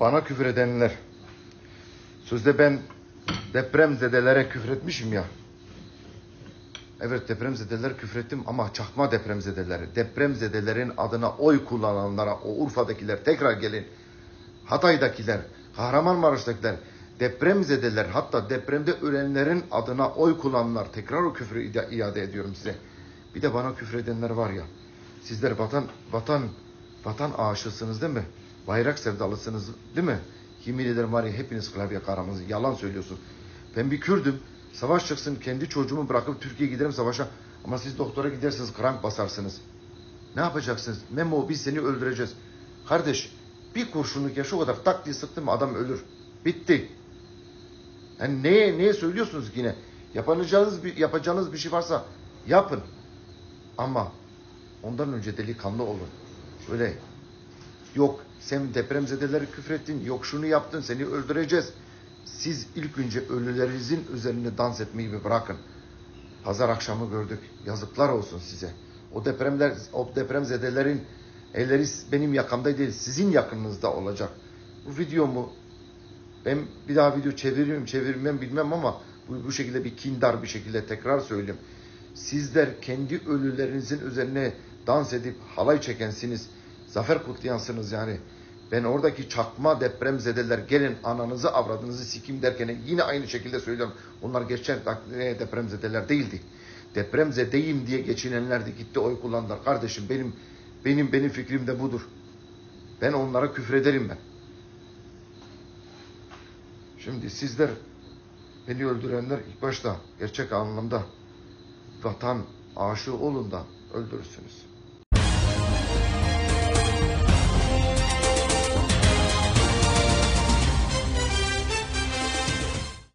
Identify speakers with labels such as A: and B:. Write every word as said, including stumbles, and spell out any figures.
A: bana küfür edenler. Sözde ben depremzedelere küfretmişim ya. Evet, depremzedelere küfrettim ama çakma depremzedelere. Depremzedelerin adına oy kullananlara, o Urfa'dakiler tekrar gelin. Hatay'dakiler, Kahramanmaraş'takiler, depremzedeler, hatta depremde ölenlerin adına oy kullananlar, tekrar o küfrü iade ediyorum size. Bir de bana küfredenler var ya. Sizler vatan vatan vatan aşığısınız değil mi? Bayrak sevdalısınız değil mi? Yemin ederim var ya, hepiniz klavye karamız. Yalan söylüyorsun. Ben bir Kürdüm. Savaş çıksın, kendi çocuğumu bırakıp Türkiye'ye giderim savaşa. Ama siz doktora gidersiniz, krank basarsınız. Ne yapacaksınız? Memo, biz seni öldüreceğiz. Kardeş, bir kurşunluk ya şu kadar tak diye sıktın mı adam ölür. Bitti. Yani neye neye söylüyorsunuz yine? Yapacağınız bir, yapacağınız bir şey varsa yapın. Ama ondan önce delikanlı olun. Öyle yok sen depremzedeleri küfrettin, yok şunu yaptın, seni öldüreceğiz. Siz ilk önce ölülerinizin üzerine dans etmeyi bir bırakın. Pazar akşamı gördük. Yazıklar olsun size. O depremler, o depremzedelerin elleri benim yakamda değil, sizin yakınınızda olacak. Bu videomu ben bir daha video çeviririm, çevirmem bilmem ama bu, bu şekilde bir kindar bir şekilde tekrar söyleyeyim. Sizler kendi ölülerinizin üzerine dans edip halay çekensiniz. Zafer kutlayansınız yani. Ben oradaki çakma depremzedeler gelin ananızı avradınızı sikim derken yine aynı şekilde söylüyorum. Onlar geçen depremzedeler değildi. Depremzedeyim diye geçinenler de gitti oy kullandılar. Kardeşim benim benim benim fikrim de budur. Ben onlara küfrederim ben. Şimdi sizler beni öldürenler ilk başta gerçek anlamda vatan aşığı olun da öldürürsünüz.